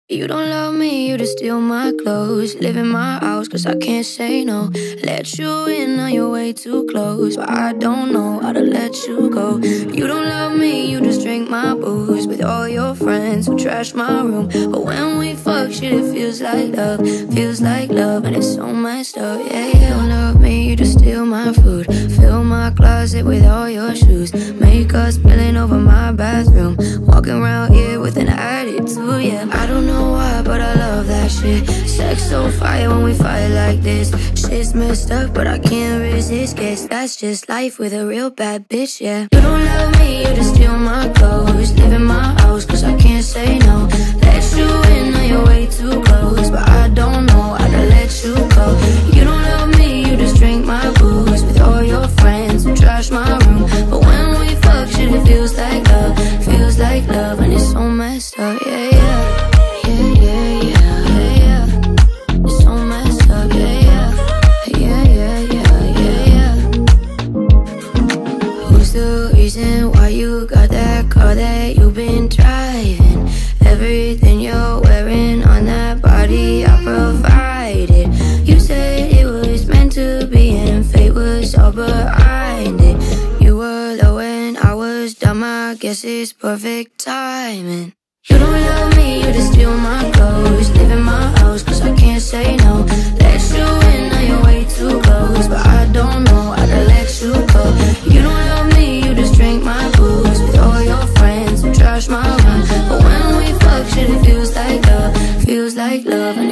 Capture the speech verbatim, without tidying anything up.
You don't love me, you just steal my clothes. Live in my house cause I can't say no. Let you in, now you're way too close, but I don't know how to let you go. You don't love me, you just drink my booze with all your friends who trash my room. But when we fuck shit, it feels like love. Feels like love and it's so messed up, yeah, yeah. You don't love me, you just steal my food. Fill my closet with all your shoes. Make us spilling over my bathroom. Walking around here with an attitude, yeah. I don't know why, but I love that shit. Sex so fire when we fight like this. Shit's messed up, but I can't resist. Guess that's just life with a real bad bitch, yeah. You don't love me, you just steal my clothes. Live in my house cause I can't say no. Let you in, now you're way too close, but I don't know how to let you go. You don't love me, you just drink my booze with all your friends who trash my room. But when we fuck shit, it feels like love. Feels like love and it's so messed up, yeah, yeah. Why you got that car that you've been driving? Everything you're wearing on that body I provided. You said it was meant to be and fate was all behind it. You were low and I was dumb, I guess it's perfect timing. You don't love me, you just steal my clothes. Live in my house cause I can't say no. Let you in, now you're way too close, but I don't know how to let you go. You don't love me, you just drink my booze with all your friends who trash my room. But when we fuck shit, it feels like love. Feels like love and